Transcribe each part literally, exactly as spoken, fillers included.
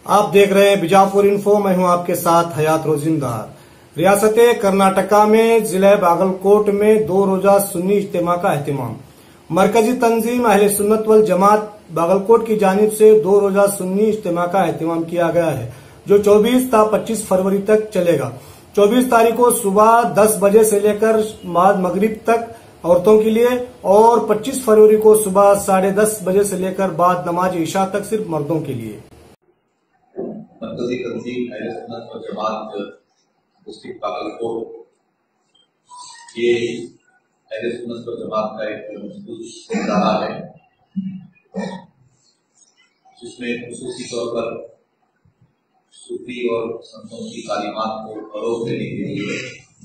آپ دیکھ رہے ہیں بیجاپور انفو، میں ہوں آپ کے ساتھ حیات روزندار۔ ریاست کرناٹکا میں ضلع باگلکوٹ میں دو روزہ سنی اجتماع کا اہتمام۔ مرکزی تنظیم اہل سنت والجماعت باگلکوٹ کی جانب سے دو روزہ سنی اجتماع کا اہتمام کیا گیا ہے، جو چوبیس تا پچیس فروری تک چلے گا۔ چوبیس تاریخ کو صبح دس بجے سے لے کر بعد مغرب تک عورتوں کے لیے اور پچیس فروری کو صبح ساڑھے دس بجے سے لے کر بعد نماز عشاء تک صرف مردوں کے لیے۔ مرکزی تنظیم اہل سنت والجماعت ڈسٹرکٹ باگلکوٹ یہ اہل سنت والجماعت کا ایک مخصوص ادارہ ہے، جس میں خصوصی طور پر صوفی اور سنتوں کی تعلیمات کو فروغ دینے کے لیے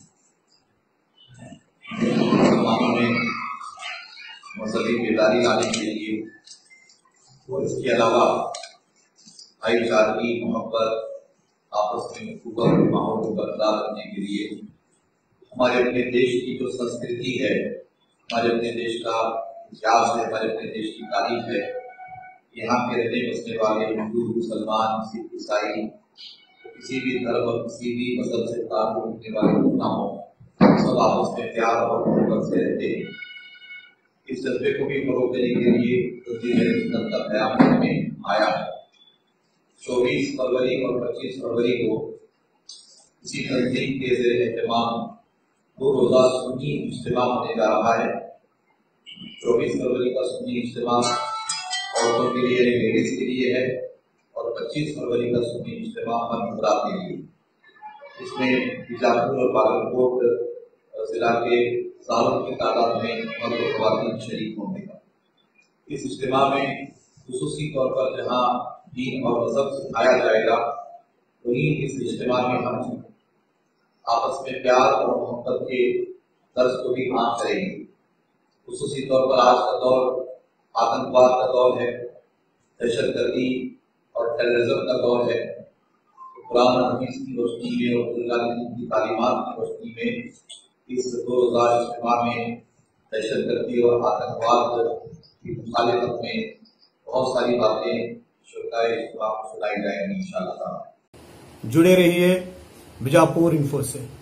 مسلمانوں میں مذہبی بیداری لانے کے لیے اور اس کے علاوہ بھائی چارگی، محبت، آپس میں اخوت کے ماحول کو برقرار رکھنے کے لیے ہمارے اپنے دیش کی جو سنسکرتی ہے، ہمارے اپنے دیش کا اتہاس ہے، ہمارے اپنے دیش کی تاریخ ہے، یہاں کے رہنے بسنے والے ہندو، مسلمان، سکھ، عیسائی، کسی بھی دھرم اور کسی بھی مذہب سے تعلق رکھنے والے لوگ نہ ہوں، سب آپس میں پیار اور محبت سے رہتے ہیں۔ اس جذبے کو بھی فروغ دینے کے لیے تنظیم اہل سنت کا قیام میں آیا ہے۔ چوبیس فروری اور پچیس فروری کو اسی تنظیم کے زیر اہتمام دو روزہ سنی اجتماع ہونے جا رہا ہے۔ چوبیس فروری کا سنی اجتماع عورتوں کے لیے لیڈیز کے لیے ہے اور پچیس فروری کا سنی اجتماع مرد حضرات کے لیے۔ اس میں بیجاپور اور باگلکوٹ ضلع کے ہزاروں کی تعداد میں مرد و خواتین شریک ہوں گے۔ اس اجتماع میں خصوصی طور پر جہاں دین اور مذہب سکھایا جائے گا، وہیں اس اجتماع میں ہم آپس میں پیار اور محبت کے درس کو بھی عام کریں گے۔ خصوصی طور پر آج کا دور آتنکواد کا دور ہے، دہشت گردی اور ٹیررزم کا دور ہے۔ قرآن و حدیث کی روشنی میں اور اللہ کی تعلیمات کی روشنی میں اس دو روزہ اجتماع میں دہشت گردی اور آتنکواد کی مخالفت میں بہت ساری باتیں سنائی جائیں گی انشاءاللہ تعالی۔ جڑے رہیے بیجاپور انفو سے۔